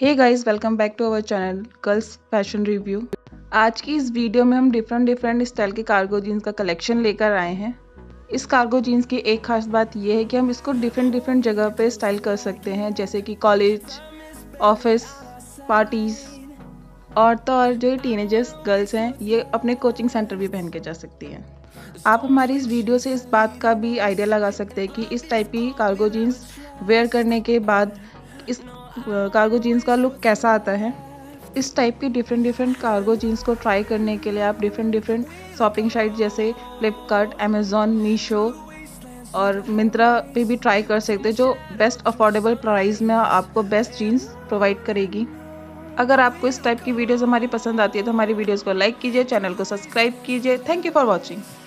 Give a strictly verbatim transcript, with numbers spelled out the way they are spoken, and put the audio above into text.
Hey guys, welcome back to our channel girls fashion review. आज की इस video में हम डिफरेंट डिफरेंट स्टाइल के कार्गो जीन्स का कलेक्शन लेकर आए हैं। इस कार्गो जीन्स की एक खास बात यह है कि हम इसको डिफरेंट डिफरेंट जगह पे स्टाइल कर सकते हैं, जैसे कि कॉलेज, ऑफिस, पार्टीज़ और तो और जो टीनेजर्स गर्ल्स हैं ये अपने कोचिंग सेंटर भी पहन के जा सकती हैं। आप हमारी इस वीडियो से इस बात का भी आइडिया लगा सकते हैं कि इस टाइप की कार्गो जीन्स वेयर करने के बाद इस कार्गो जीन्स का लुक कैसा आता है। इस टाइप की डिफरेंट डिफरेंट कार्गो जीन्स को ट्राई करने के लिए आप डिफरेंट डिफरेंट शॉपिंग साइट जैसे फ्लिपकार्ट, अमेज़ॉन, मीशो और मिंत्रा पे भी ट्राई कर सकते हैं, जो बेस्ट अफोर्डेबल प्राइस में आपको बेस्ट जीन्स प्रोवाइड करेगी। अगर आपको इस टाइप की वीडियोस हमारी पसंद आती है तो हमारी वीडियोस को लाइक कीजिए, चैनल को सब्सक्राइब कीजिए। Thank you for watching.